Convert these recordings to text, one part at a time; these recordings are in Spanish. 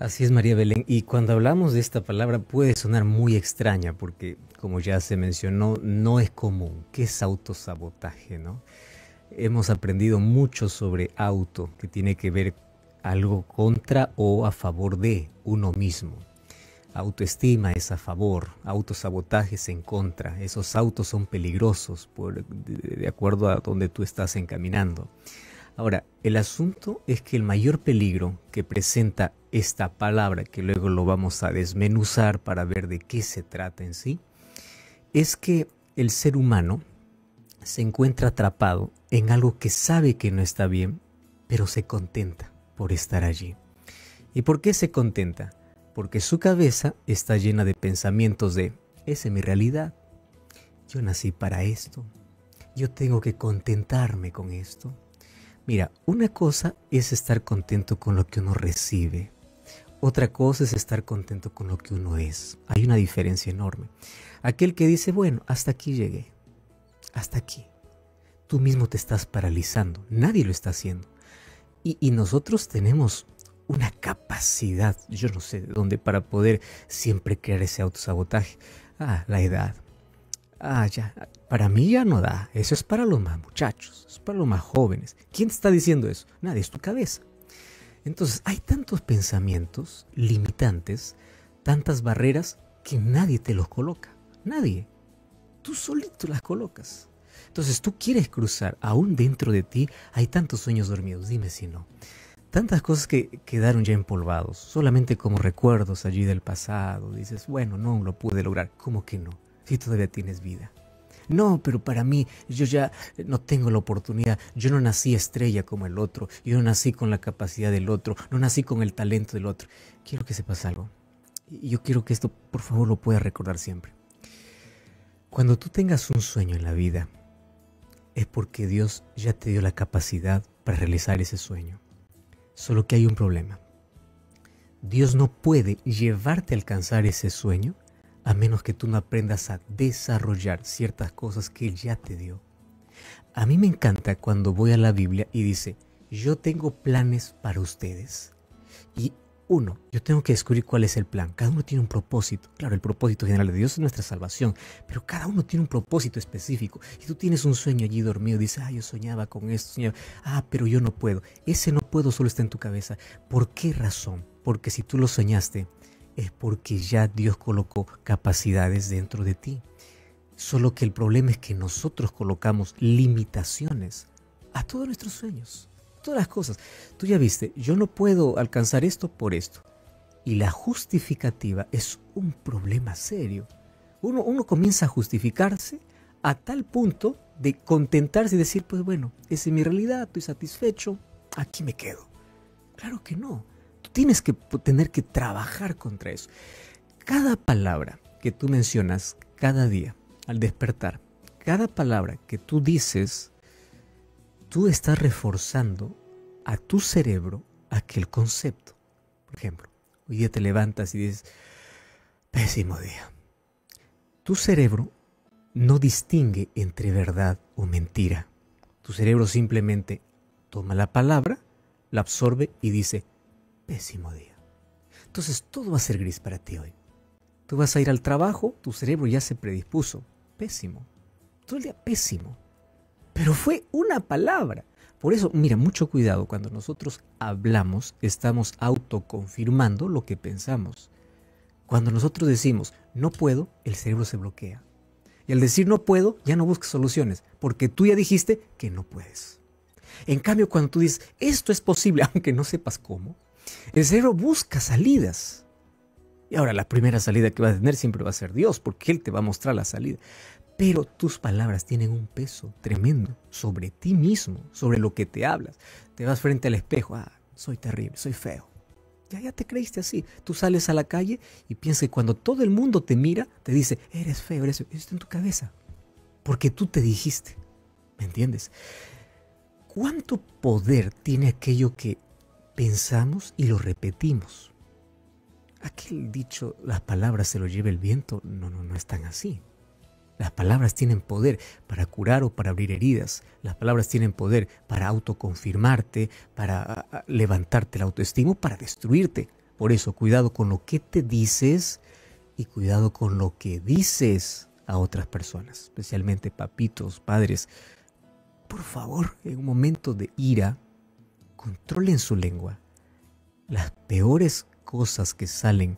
Así es, María Belén. Y cuando hablamos de esta palabra puede sonar muy extraña porque, como ya se mencionó, no es común. ¿Qué es autosabotaje, no? Hemos aprendido mucho sobre auto, que tiene que ver algo contra o a favor de uno mismo. Autoestima es a favor, autosabotaje es en contra. Esos autos son peligrosos de acuerdo a donde tú estás encaminando. Ahora, el asunto es que el mayor peligro que presenta esta palabra, que luego lo vamos a desmenuzar para ver de qué se trata en sí, es que el ser humano se encuentra atrapado en algo que sabe que no está bien, pero se contenta por estar allí. ¿Y por qué se contenta? Porque su cabeza está llena de pensamientos de, esa es mi realidad, yo nací para esto, yo tengo que contentarme con esto. Mira, una cosa es estar contento con lo que uno recibe. Otra cosa es estar contento con lo que uno es. Hay una diferencia enorme. Aquel que dice, bueno, hasta aquí llegué. Hasta aquí. Tú mismo te estás paralizando. Nadie lo está haciendo. Y nosotros tenemos una capacidad, yo no sé de dónde, para poder siempre crear ese autosabotaje. La edad. Ya, para mí ya no da. Eso es para los más muchachos, es para los más jóvenes. ¿Quién te está diciendo eso? Nadie, es tu cabeza. Entonces, hay tantos pensamientos limitantes, tantas barreras que nadie te los coloca. Nadie. Tú solito las colocas. Entonces, tú quieres cruzar, aún dentro de ti hay tantos sueños dormidos, dime si no. Tantas cosas que quedaron ya empolvados, solamente como recuerdos allí del pasado. Dices, bueno, no lo pude lograr. ¿Cómo que no? Si todavía tienes vida. No, pero para mí, yo ya no tengo la oportunidad. Yo no nací estrella como el otro. Yo no nací con la capacidad del otro. No nací con el talento del otro. Quiero que sepas algo. Y yo quiero que esto, por favor, lo puedas recordar siempre. Cuando tú tengas un sueño en la vida, es porque Dios ya te dio la capacidad para realizar ese sueño. Solo que hay un problema. Dios no puede llevarte a alcanzar ese sueño a menos que tú no aprendas a desarrollar ciertas cosas que Él ya te dio. A mí me encanta cuando voy a la Biblia y dice, yo tengo planes para ustedes. Y yo tengo que descubrir cuál es el plan. Cada uno tiene un propósito. Claro, el propósito general de Dios es nuestra salvación, pero cada uno tiene un propósito específico. Y tú tienes un sueño allí dormido, dices, yo soñaba con esto, soñaba. Pero yo no puedo. Ese no puedo solo está en tu cabeza. ¿Por qué razón? Porque si tú lo soñaste, es porque ya Dios colocó capacidades dentro de ti. Solo que el problema es que nosotros colocamos limitaciones a todos nuestros sueños, todas las cosas. Tú ya viste, yo no puedo alcanzar esto por esto. Y la justificativa es un problema serio. Uno comienza a justificarse a tal punto de contentarse y decir, pues bueno, esa es mi realidad, estoy satisfecho, aquí me quedo. Claro que no. Tienes que tener que trabajar contra eso. Cada palabra que tú mencionas cada día al despertar, cada palabra que tú dices, tú estás reforzando a tu cerebro aquel concepto. Por ejemplo, hoy día te levantas y dices, pésimo día. Tu cerebro no distingue entre verdad o mentira. Tu cerebro simplemente toma la palabra, la absorbe y dice, pésimo día. Entonces todo va a ser gris para ti hoy. Tú vas a ir al trabajo, tu cerebro ya se predispuso. Pésimo. Todo el día pésimo. Pero fue una palabra. Por eso, mira, mucho cuidado. Cuando nosotros hablamos, estamos autoconfirmando lo que pensamos. Cuando nosotros decimos, no puedo, el cerebro se bloquea. Y al decir no puedo, ya no buscas soluciones, porque tú ya dijiste que no puedes. En cambio, cuando tú dices, esto es posible, aunque no sepas cómo, el cerebro busca salidas. Y ahora la primera salida que va a tener siempre va a ser Dios, porque Él te va a mostrar la salida. Pero tus palabras tienen un peso tremendo sobre ti mismo, sobre lo que te hablas. Te vas frente al espejo, soy terrible, soy feo. Ya te creíste así. Tú sales a la calle y piensas que cuando todo el mundo te mira, te dice, eres feo, eres feo. Eso está en tu cabeza, porque tú te dijiste. ¿Me entiendes? ¿Cuánto poder tiene aquello que pensamos y lo repetimos? Aquel dicho, las palabras se lo lleva el viento, no es tan así. Las palabras tienen poder para curar o para abrir heridas. Las palabras tienen poder para autoconfirmarte, para levantarte la autoestima, para destruirte. Por eso, cuidado con lo que te dices y cuidado con lo que dices a otras personas, especialmente papitos, padres. Por favor, en un momento de ira, controlen su lengua. Las peores cosas que salen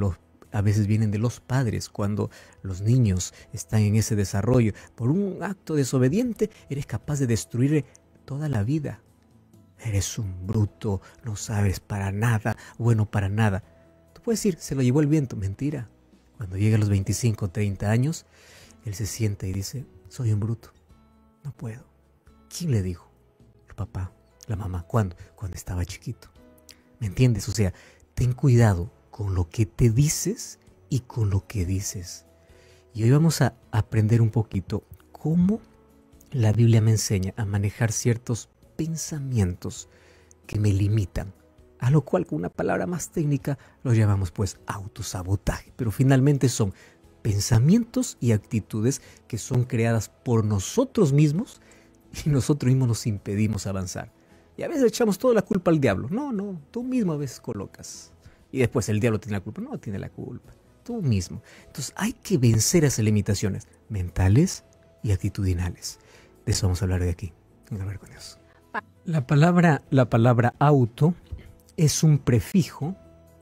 a veces vienen de los padres cuando los niños están en ese desarrollo. Por un acto desobediente, eres capaz de destruir toda la vida. Eres un bruto, no sabes para nada, bueno para nada. Tú puedes decir, se lo llevó el viento. Mentira. Cuando llega a los 25 o 30 años, él se siente y dice, soy un bruto, no puedo. ¿Quién le dijo? El papá, la mamá. ¿Cuándo? Cuando estaba chiquito. ¿Me entiendes? O sea, ten cuidado con lo que te dices y con lo que dices. Y hoy vamos a aprender un poquito cómo la Biblia me enseña a manejar ciertos pensamientos que me limitan, a lo cual con una palabra más técnica lo llamamos pues autosabotaje, pero finalmente son pensamientos y actitudes que son creadas por nosotros mismos y nosotros mismos nos impedimos avanzar. Y a veces echamos toda la culpa al diablo. No, tú mismo a veces colocas. Y después el diablo tiene la culpa. No tiene la culpa, tú mismo. Entonces hay que vencer esas limitaciones mentales y actitudinales. De eso vamos a hablar de aquí. Vamos a hablar con Dios. La palabra auto es un prefijo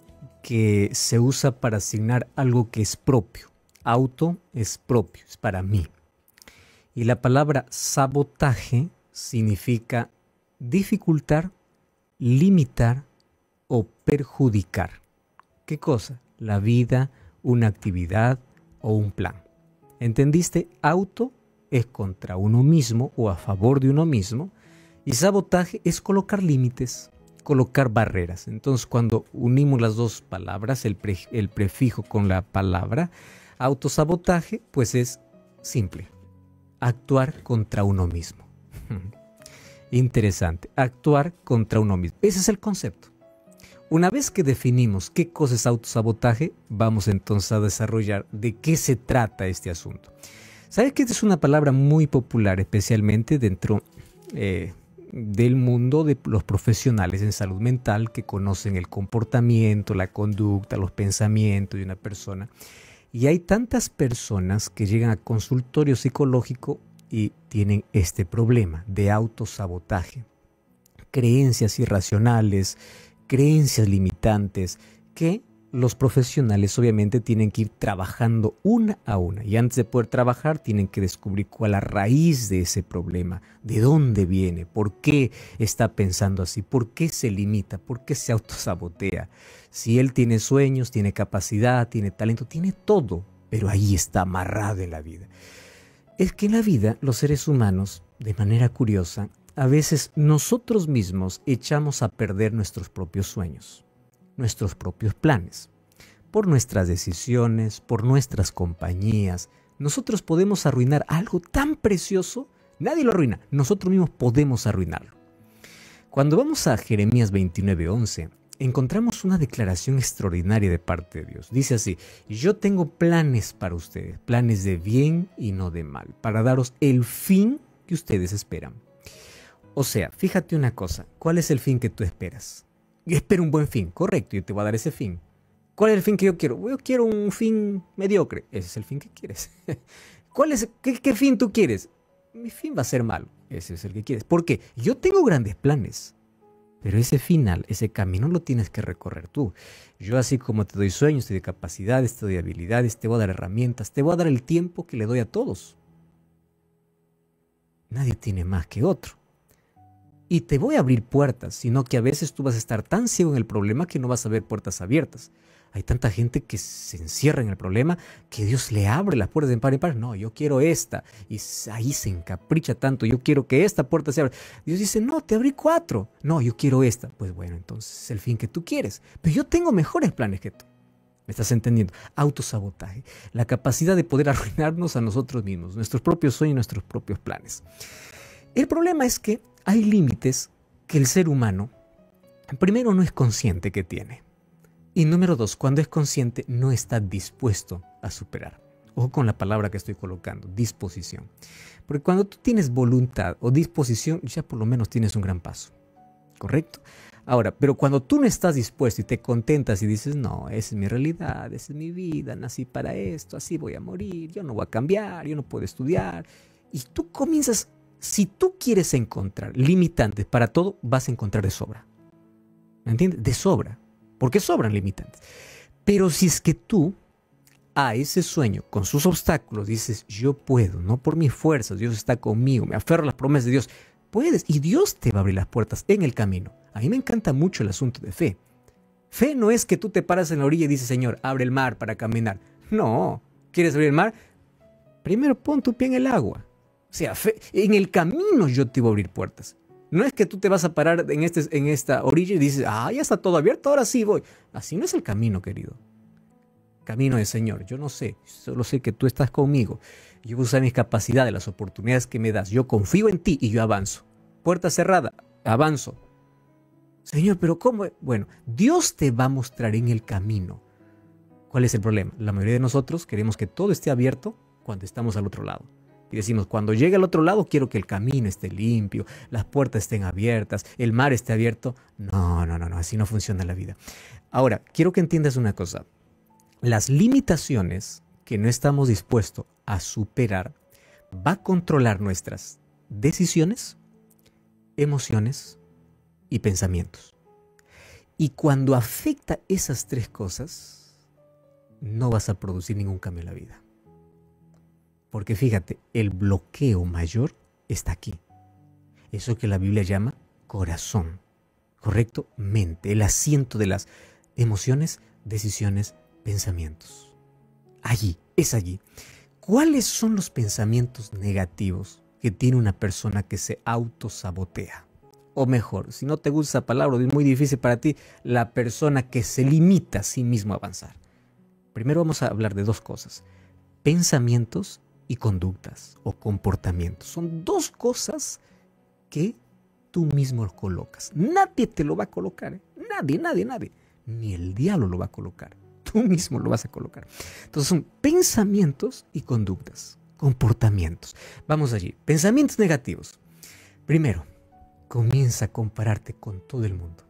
que se usa para asignar algo que es propio. Auto es propio, es para mí. Y la palabra sabotaje significa dificultar, limitar o perjudicar. ¿Qué cosa? La vida, una actividad o un plan. ¿Entendiste? Auto es contra uno mismo o a favor de uno mismo. Y sabotaje es colocar límites, colocar barreras. Entonces, cuando unimos las dos palabras, el prefijo con la palabra, autosabotaje, pues es simple. Actuar contra uno mismo. Interesante. Actuar contra uno mismo. Ese es el concepto. Una vez que definimos qué cosa es autosabotaje, vamos entonces a desarrollar de qué se trata este asunto. ¿Sabes que esta es una palabra muy popular, especialmente dentro del mundo de los profesionales en salud mental que conocen el comportamiento, la conducta, los pensamientos de una persona? Y hay tantas personas que llegan a consultorio psicológico y tienen este problema de autosabotaje. Creencias irracionales, creencias limitantes que los profesionales obviamente tienen que ir trabajando una a una. Y antes de poder trabajar tienen que descubrir cuál es la raíz de ese problema, de dónde viene, por qué está pensando así, por qué se limita, por qué se autosabotea. Si él tiene sueños, tiene capacidad, tiene talento, tiene todo, pero ahí está amarrado en la vida. Es que en la vida los seres humanos, de manera curiosa, a veces nosotros mismos echamos a perder nuestros propios sueños, nuestros propios planes. Por nuestras decisiones, por nuestras compañías, nosotros podemos arruinar algo tan precioso. Nadie lo arruina, nosotros mismos podemos arruinarlo. Cuando vamos a Jeremías 29:11, encontramos una declaración extraordinaria de parte de Dios. Dice así: yo tengo planes para ustedes, planes de bien y no de mal, para daros el fin que ustedes esperan. O sea, fíjate una cosa, ¿cuál es el fin que tú esperas? Yo espero un buen fin, correcto, yo te voy a dar ese fin. ¿Cuál es el fin que yo quiero? Yo quiero un fin mediocre. Ese es el fin que quieres. ¿Qué fin tú quieres? Mi fin va a ser malo. Ese es el que quieres. ¿Por qué? Yo tengo grandes planes. Pero ese final, ese camino lo tienes que recorrer tú. Yo, así como te doy sueños, te doy capacidades, te doy habilidades, te voy a dar herramientas, te voy a dar el tiempo que le doy a todos. Nadie tiene más que otro. Y te voy a abrir puertas, sino que a veces tú vas a estar tan ciego en el problema que no vas a ver puertas abiertas. Hay tanta gente que se encierra en el problema que Dios le abre las puertas de par en par. No, yo quiero esta. Y ahí se encapricha tanto. Yo quiero que esta puerta se abra. Dios dice, no, te abrí 4. No, yo quiero esta. Pues bueno, entonces es el fin que tú quieres. Pero yo tengo mejores planes que tú. ¿Me estás entendiendo? Autosabotaje. La capacidad de poder arruinarnos a nosotros mismos. Nuestros propios sueños, nuestros propios planes. El problema es que hay límites que el ser humano, primero, no es consciente que tiene. Y número 2, cuando es consciente, no está dispuesto a superar. Ojo con la palabra que estoy colocando, disposición. Porque cuando tú tienes voluntad o disposición, ya por lo menos tienes un gran paso. ¿Correcto? Ahora, pero cuando tú no estás dispuesto y te contentas y dices, no, esa es mi realidad, esa es mi vida, nací para esto, así voy a morir, yo no voy a cambiar, yo no puedo estudiar. Y tú comienzas, si tú quieres encontrar limitantes para todo, vas a encontrar de sobra. ¿Me entiendes? De sobra. Porque sobran limitantes. Pero si es que tú a ese sueño, con sus obstáculos, dices, yo puedo, no por mis fuerzas, Dios está conmigo, me aferro a las promesas de Dios, puedes, y Dios te va a abrir las puertas en el camino. A mí me encanta mucho el asunto de fe. Fe no es que tú te paras en la orilla y dices, Señor, abre el mar para caminar. No, ¿quieres abrir el mar? Primero pon tu pie en el agua. O sea, fe, en el camino yo te voy a abrir puertas. No es que tú te vas a parar en esta orilla y dices, ya está todo abierto, ahora sí voy. Así no es el camino, querido. Camino del Señor, yo no sé, solo sé que tú estás conmigo. Yo voy a usar mis capacidades, las oportunidades que me das. Yo confío en ti y yo avanzo. Puerta cerrada, avanzo. Señor, pero ¿cómo? Bueno, Dios te va a mostrar en el camino. ¿Cuál es el problema? La mayoría de nosotros queremos que todo esté abierto cuando estamos al otro lado. Y decimos, cuando llegue al otro lado quiero que el camino esté limpio, las puertas estén abiertas, el mar esté abierto. No, así no funciona la vida. Ahora, quiero que entiendas una cosa. Las limitaciones que no estamos dispuestos a superar va a controlar nuestras decisiones, emociones y pensamientos. Y cuando afecta esas tres cosas, no vas a producir ningún cambio en la vida. Porque fíjate, el bloqueo mayor está aquí. Eso que la Biblia llama corazón, ¿correcto? Mente, el asiento de las emociones, decisiones, pensamientos. Allí, es allí. ¿Cuáles son los pensamientos negativos que tiene una persona que se autosabotea? O mejor, si no te gusta esa palabra, es muy difícil para ti, la persona que se limita a sí mismo a avanzar. Primero vamos a hablar de dos cosas. Pensamientos y conductas o comportamientos. Son dos cosas que tú mismo colocas. Nadie te lo va a colocar, ¿eh? Nadie. Ni el diablo lo va a colocar. Tú mismo lo vas a colocar. Entonces son pensamientos y conductas, comportamientos. Vamos allí. Pensamientos negativos. Primero, comienza a compararte con todo el mundo.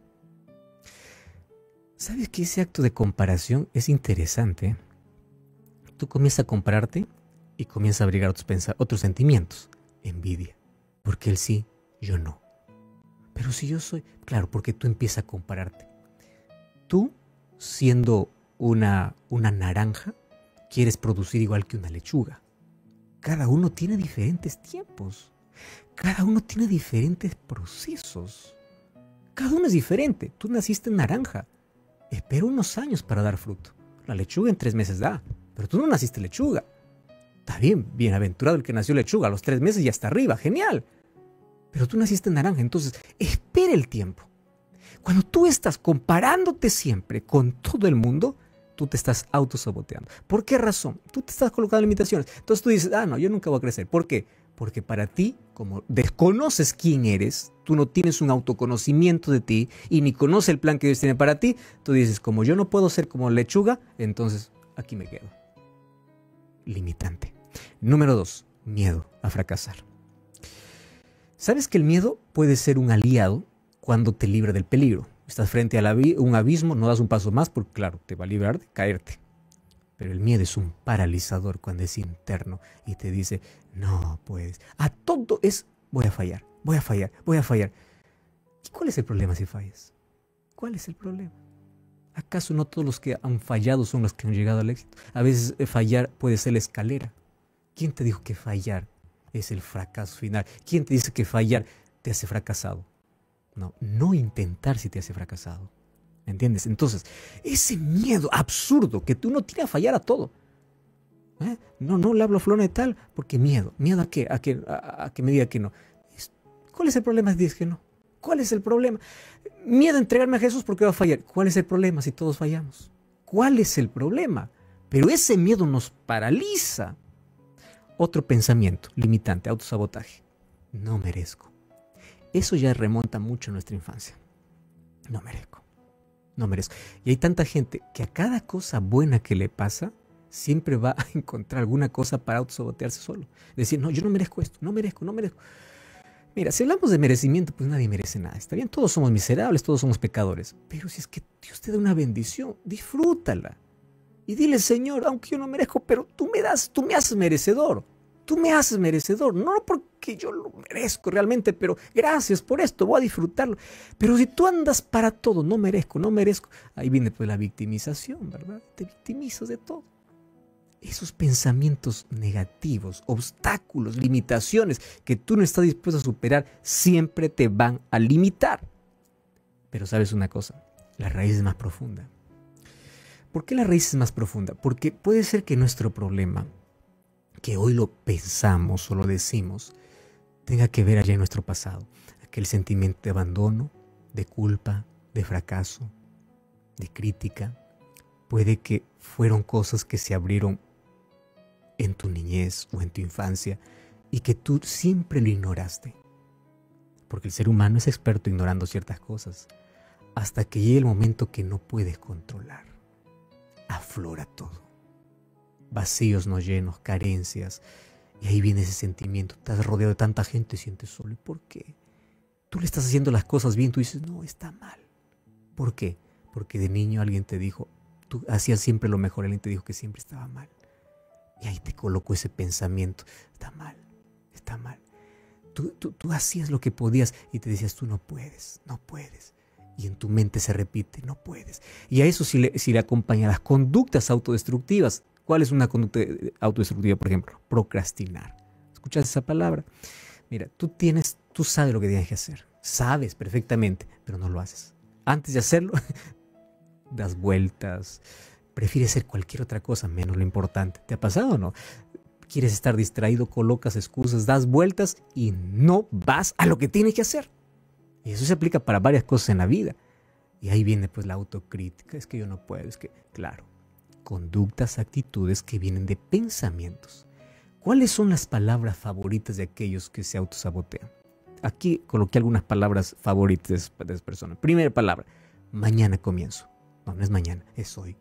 ¿Sabes que ese acto de comparación es interesante? Tú comienzas a compararte y comienzas a abrigar otros sentimientos. Envidia. Porque él sí, yo no. Pero si yo soy... Claro, porque tú empiezas a compararte. Tú, siendo una naranja, quieres producir igual que una lechuga. Cada uno tiene diferentes tiempos. Cada uno tiene diferentes procesos. Cada uno es diferente. Tú naciste en naranja. Espera unos años para dar fruto. La lechuga en 3 meses da. Pero tú no naciste lechuga. Está bien, bienaventurado el que nació lechuga. A los 3 meses ya está arriba. Genial. Pero tú naciste en naranja. Entonces, espera el tiempo. Cuando tú estás comparándote siempre con todo el mundo, tú te estás autosaboteando. ¿Por qué razón? Tú te estás colocando limitaciones. Entonces tú dices, no, yo nunca voy a crecer. ¿Por qué? Porque para ti, como desconoces quién eres, tú no tienes un autoconocimiento de ti y ni conoces el plan que Dios tiene para ti, tú dices, como yo no puedo ser como lechuga, entonces aquí me quedo. Limitante. Número 2, miedo a fracasar. ¿Sabes que el miedo puede ser un aliado cuando te libra del peligro? Estás frente a un abismo, no das un paso más porque, claro, te va a librar de caerte. Pero el miedo es un paralizador cuando es interno y te dice, no puedes. A todo es, voy a fallar. ¿Y cuál es el problema si fallas? ¿Cuál es el problema? ¿Acaso no todos los que han fallado son los que han llegado al éxito? A veces fallar puede ser la escalera. ¿Quién te dijo que fallar es el fracaso final? ¿Quién te dice que fallar te hace fracasado? No intentar si te hace fracasado. ¿Entiendes? Entonces, ese miedo absurdo que tú no tienes a fallar a todo. No le hablo a fulano de tal porque miedo. ¿Miedo a qué? A que me diga que no. ¿Cuál es el problema si dices que no? ¿Cuál es el problema? Miedo a entregarme a Jesús porque va a fallar. ¿Cuál es el problema si todos fallamos? ¿Cuál es el problema? Pero ese miedo nos paraliza. Otro pensamiento limitante, autosabotaje. No merezco. Eso ya remonta mucho a nuestra infancia. No merezco. Y hay tanta gente que a cada cosa buena que le pasa, siempre va a encontrar alguna cosa para autosabotearse solo. Decir, no, yo no merezco esto, no merezco. Mira, si hablamos de merecimiento, pues nadie merece nada. Está bien, todos somos miserables, todos somos pecadores. Pero si es que Dios te da una bendición, disfrútala. Y dile, Señor, aunque yo no merezco, pero tú me haces merecedor. Tú me haces merecedor, no porque yo lo merezco realmente, pero gracias por esto, voy a disfrutarlo. Pero si tú andas para todo, no merezco, ahí viene pues la victimización, ¿verdad? Te victimizas de todo. Esos pensamientos negativos, obstáculos, limitaciones que tú no estás dispuesto a superar, siempre te van a limitar. Pero ¿sabes una cosa? La raíz es más profunda. ¿Por qué la raíz es más profunda? Porque puede ser que nuestro problema, que hoy lo pensamos o lo decimos, tenga que ver allá en nuestro pasado. Aquel sentimiento de abandono, de culpa, de fracaso, de crítica. Puede que fueron cosas que se abrieron en tu niñez o en tu infancia y que tú siempre lo ignoraste. Porque el ser humano es experto ignorando ciertas cosas hasta que llegue el momento que no puedes controlar. Aflora todo. Vacíos no llenos, carencias. Y ahí viene ese sentimiento. Estás rodeado de tanta gente y sientes solo. ¿Y por qué? Tú le estás haciendo las cosas bien, tú dices, no, está mal. ¿Por qué? Porque de niño alguien te dijo, tú hacías siempre lo mejor, alguien te dijo que siempre estaba mal. Y ahí te colocó ese pensamiento, está mal, está mal. Tú hacías lo que podías y te decías, tú no puedes, no puedes. Y en tu mente se repite, no puedes. Y a eso si le acompañan las conductas autodestructivas. ¿Cuál es una conducta autodestructiva, por ejemplo? Procrastinar. ¿Escuchas esa palabra? Mira, tú sabes lo que tienes que hacer. Sabes perfectamente, pero no lo haces. Antes de hacerlo, das vueltas. Prefieres hacer cualquier otra cosa, menos lo importante. ¿Te ha pasado o no? Quieres estar distraído, colocas excusas, das vueltas y no vas a lo que tienes que hacer. Y eso se aplica para varias cosas en la vida. Y ahí viene pues la autocrítica. Es que yo no puedo, es que, claro. Conductas, actitudes que vienen de pensamientos. ¿Cuáles son las palabras favoritas de aquellos que se autosabotean? Aquí coloqué algunas palabras favoritas de esa persona. Primera palabra, mañana comienzo. No, no es mañana, es hoy.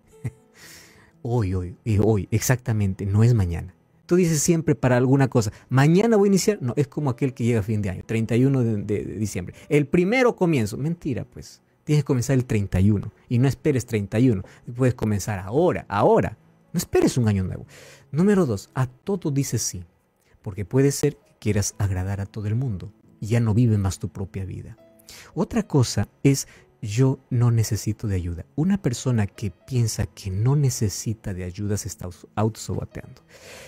Hoy, exactamente, no es mañana. Tú dices siempre para alguna cosa, mañana voy a iniciar. No, es como aquel que llega a fin de año, 31 de diciembre. El primero comienzo. Mentira, pues. Tienes que comenzar el 31 y no esperes 31. Puedes comenzar ahora. No esperes un año nuevo. Número 2, a todo dices sí. Porque puede ser que quieras agradar a todo el mundo y ya no vives más tu propia vida. Otra cosa es yo no necesito de ayuda. Una persona que piensa que no necesita de ayuda se está autosaboteando.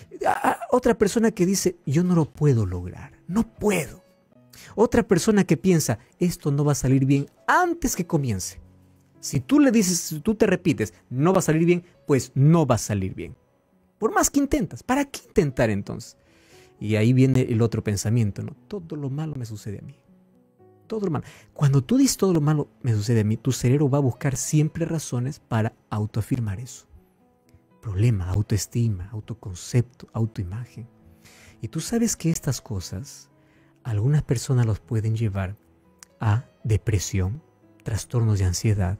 Otra persona que dice yo no lo puedo lograr. No puedo. Otra persona que piensa, esto no va a salir bien antes que comience. Si tú le dices, si tú te repites, no va a salir bien, pues no va a salir bien. Por más que intentas, ¿para qué intentar entonces? Y ahí viene el otro pensamiento, ¿no? Todo lo malo me sucede a mí. Todo lo malo. Cuando tú dices todo lo malo me sucede a mí, tu cerebro va a buscar siempre razones para autoafirmar eso. Problema, autoestima, autoconcepto, autoimagen. Y tú sabes que estas cosas algunas personas los pueden llevar a depresión, trastornos de ansiedad,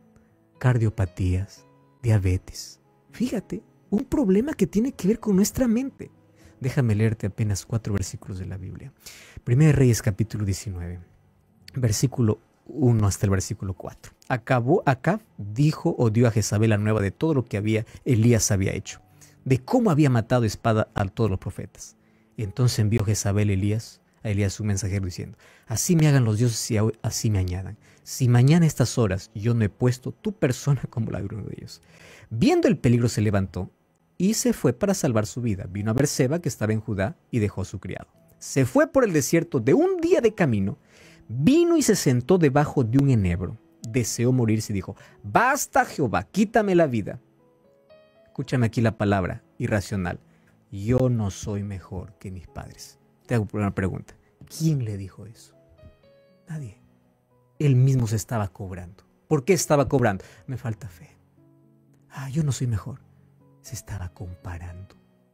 cardiopatías, diabetes. Fíjate, un problema que tiene que ver con nuestra mente. Déjame leerte apenas 4 versículos de la Biblia. Primera de Reyes capítulo 19, versículo 1 hasta el versículo 4. Acab dijo o dio a Jezabel la nueva de todo lo que Elías había hecho, de cómo había matado a espada a todos los profetas. Y entonces envió Jezabel a Elías su mensajero diciendo, así me hagan los dioses y así me añadan. Si mañana a estas horas yo no he puesto tu persona como la de uno de ellos. Viendo el peligro se levantó y se fue para salvar su vida. Vino a Berseba que estaba en Judá y dejó a su criado. Se fue por el desierto de un día de camino, vino y se sentó debajo de un enebro. Deseó morirse y dijo, basta Jehová, quítame la vida. Escúchame aquí la palabra irracional. Yo no soy mejor que mis padres. Te hago una pregunta. ¿Quién le dijo eso? Nadie. Él mismo se estaba cobrando. ¿Por qué estaba cobrando? Me falta fe. Yo no soy mejor. Se estaba comparando.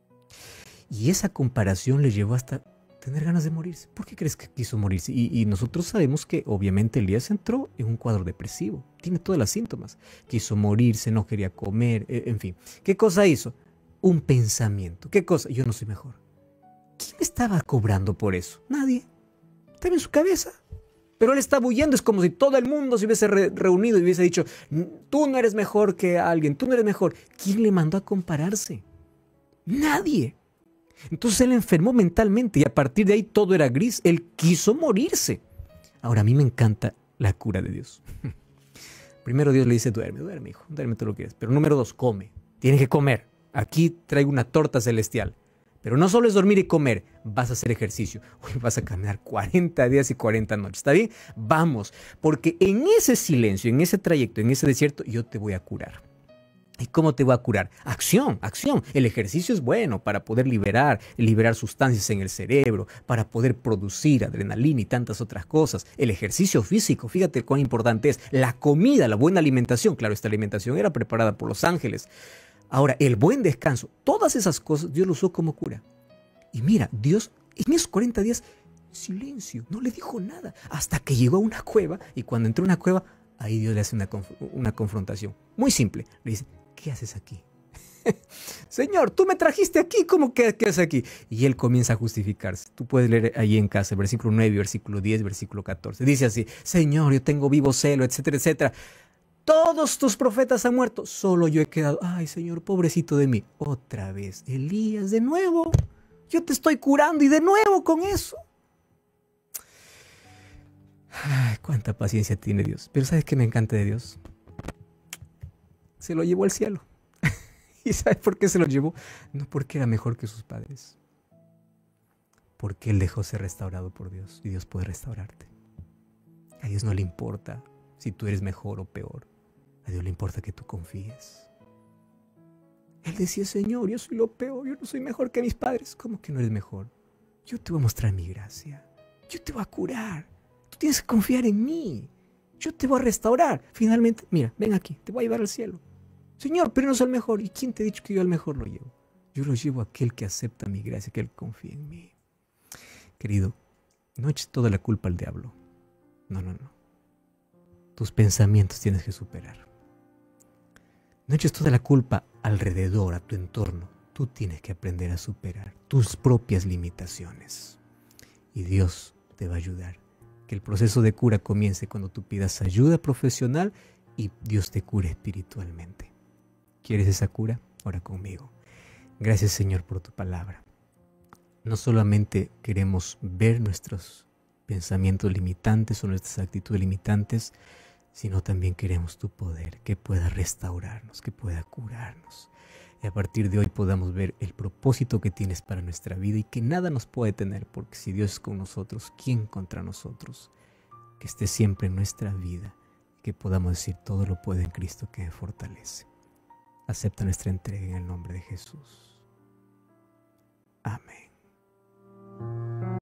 Y esa comparación le llevó hasta tener ganas de morirse. ¿Por qué crees que quiso morirse? Y nosotros sabemos que obviamente Elías entró en un cuadro depresivo. Tiene todos los síntomas. Quiso morirse, no quería comer, en fin. ¿Qué cosa hizo? Un pensamiento. ¿Qué cosa? Yo no soy mejor. ¿Quién estaba cobrando por eso? Nadie. Estaba en su cabeza. Pero él estaba huyendo. Es como si todo el mundo se hubiese reunido y hubiese dicho, tú no eres mejor que alguien, tú no eres mejor. ¿Quién le mandó a compararse? Nadie. Entonces él enfermó mentalmente y a partir de ahí todo era gris. Él quiso morirse. Ahora, a mí me encanta la cura de Dios. Primero Dios le dice, duerme, hijo, duerme todo lo que quieras. Pero número 2, come. Tienes que comer. Aquí traigo una torta celestial. Pero no solo es dormir y comer, vas a hacer ejercicio. Hoy vas a caminar 40 días y 40 noches. ¿Está bien? Vamos, porque en ese silencio, en ese trayecto, en ese desierto, yo te voy a curar. ¿Y cómo te voy a curar? Acción, acción. El ejercicio es bueno para poder liberar sustancias en el cerebro, para poder producir adrenalina y tantas otras cosas. El ejercicio físico, fíjate cuán importante es. La comida, la buena alimentación. Claro, esta alimentación era preparada por los ángeles. Ahora, el buen descanso, todas esas cosas Dios lo usó como cura. Y mira, Dios en esos 40 días, silencio, no le dijo nada. Hasta que llegó a una cueva y cuando entró a una cueva, ahí Dios le hace una confrontación. Muy simple. Le dice, ¿qué haces aquí? Señor, tú me trajiste aquí, ¿cómo que qué haces aquí? Y él comienza a justificarse. Tú puedes leer ahí en casa, versículo 9, versículo 10, versículo 14. Dice así, Señor, yo tengo vivo celo, etcétera, etcétera. Todos tus profetas han muerto, solo yo he quedado. Ay, Señor, pobrecito de mí. Otra vez, Elías, de nuevo. Yo te estoy curando y de nuevo con eso. Ay, cuánta paciencia tiene Dios. Pero ¿sabes qué me encanta de Dios? Se lo llevó al cielo. ¿Y sabes por qué se lo llevó? No porque era mejor que sus padres. Porque él dejó ser restaurado por Dios y Dios puede restaurarte. A Dios no le importa si tú eres mejor o peor. A Dios le importa que tú confíes. Él decía, Señor, yo soy lo peor, yo no soy mejor que mis padres. ¿Cómo que no eres mejor? Yo te voy a mostrar mi gracia. Yo te voy a curar. Tú tienes que confiar en mí. Yo te voy a restaurar. Finalmente, mira, ven aquí, te voy a llevar al cielo. Señor, pero no soy el mejor. ¿Y quién te ha dicho que yo al mejor lo llevo? Yo lo llevo a aquel que acepta mi gracia, aquel que confía en mí. Querido, no eches toda la culpa al diablo. No. Tus pensamientos tienes que superar. No eches toda la culpa alrededor, a tu entorno. Tú tienes que aprender a superar tus propias limitaciones. Y Dios te va a ayudar. Que el proceso de cura comience cuando tú pidas ayuda profesional y Dios te cure espiritualmente. ¿Quieres esa cura? Ora conmigo. Gracias, Señor, por tu palabra. No solamente queremos ver nuestros pensamientos limitantes o nuestras actitudes limitantes, sino también queremos tu poder, que pueda restaurarnos, que pueda curarnos. Y a partir de hoy podamos ver el propósito que tienes para nuestra vida y que nada nos puede detener, porque si Dios es con nosotros, ¿quién contra nosotros? Que esté siempre en nuestra vida, que podamos decir todo lo puedo en Cristo que me fortalece. Acepta nuestra entrega en el nombre de Jesús. Amén.